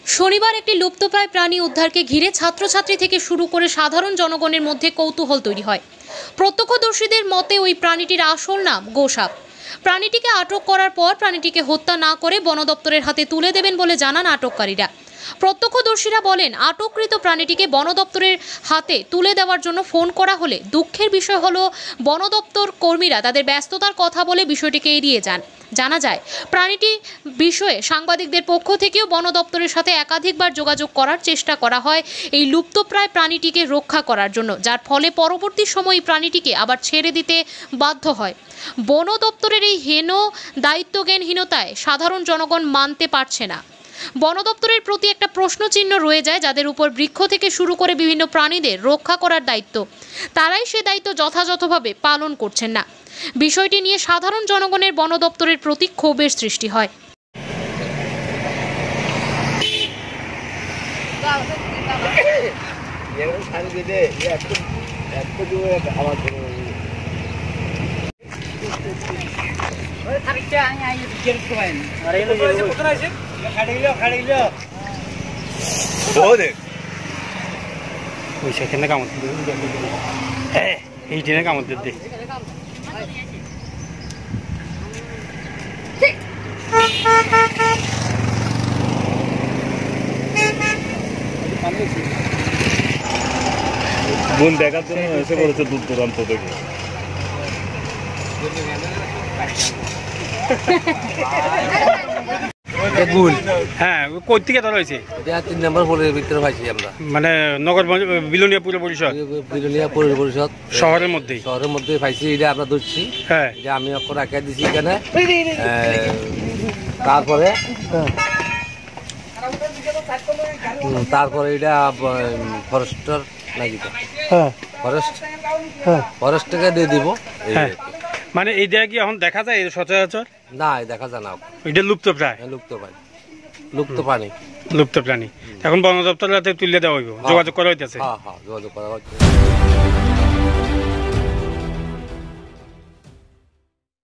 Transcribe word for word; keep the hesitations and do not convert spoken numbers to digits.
শনিবার একটি লুপ্তপ্রায় প্রাণী উদ্ধারকে ঘিরে ছাত্রছাত্রী থেকে শুরু করে সাধারণ জনগণের মধ্যে কৌতূহল তৈরি হয়। প্রত্যক্ষদর্শীদের মতে ওই প্রাণীটির আসল নাম গোসাপ। প্রাণীটিকে আটক করার পর প্রাণীটিকে হত্যা না করে বন দপ্তরের হাতে তুলে দেবেন বলে জানান আটককারীরা। প্রত্যক্ষদর্শীরা বলেন, আটককৃত প্রাণীটিকে বন দপ্তরের হাতে তুলে দেওয়ার জন্য ফোন করা হলে দুঃখের বিষয় হলো বন দপ্তর কর্মীরা তাদের ব্যস্ততার কথা বলে বিষয়টিকে এড়িয়ে যান। জানা যায়, প্রাণীটি বিষয়ে সাংবাদিকদের পক্ষ থেকেও বন দপ্তরের সাথে একাধিকবার যোগাযোগ করার চেষ্টা করা হয় এই লুপ্তপ্রায় প্রাণীটিকে রক্ষা করার জন্য, যার ফলে পরবর্তী সময় এই প্রাণীটিকে আবার ছেড়ে দিতে বাধ্য হয়। বন দপ্তরের এই হেন দায়িত্বজ্ঞানহীনতায় সাধারণ জনগণ মানতে পারছে না। বন দপ্তরের প্রতি একটা প্রশ্নচিহ্ন রয়ে যায়, যাদের উপর বৃক্ষ থেকে শুরু করে বিভিন্ন প্রাণীদের রক্ষা করার দায়িত্ব, তারাই সে দায়িত্ব যথাযথভাবে পালন করছেন না। বিষয়টি নিয়ে সাধারণ জনগণের বন দপ্তরের প্রতি ক্ষোভের সৃষ্টি হয়। বোন দেখার জন্য এসে পড়েছে দূর দূরান্ত থেকে। হ্যাঁ, কোথা থেকে ধরা হয়েছে? তিন নম্বর পোলের ভিতরে পাইছি আমরা, মানে নগর বিলোনিয়া পৌর পরিষদ বিলোনিয়া পৌর পরিষদ শহরের মধ্যে শহরের মধ্যে পাইছি। এটা আমরা ধরছি, হ্যাঁ, এটা আমি অক্ষর আঁকা দিছি এখানে। তারপরে তারপরে এটা ফরেস্টার নাকি ফরেস্ট ফরেস্ট থেকে দিয়ে দিব। মানে এইটা কি এখন দেখা যায় সচরাচর? না, দেখা যায় না, এটা লুপ্ত প্রায় লুপ্ত প্রাণী লুপ্ত প্রাণী লুপ্ত প্রাণী এখন বন দপ্তরের হাতে তুলে দেওয়া হইব, যোগাযোগ করা হইতেছে। হ্যাঁ হ্যাঁ যোগাযোগ করা হচ্ছে।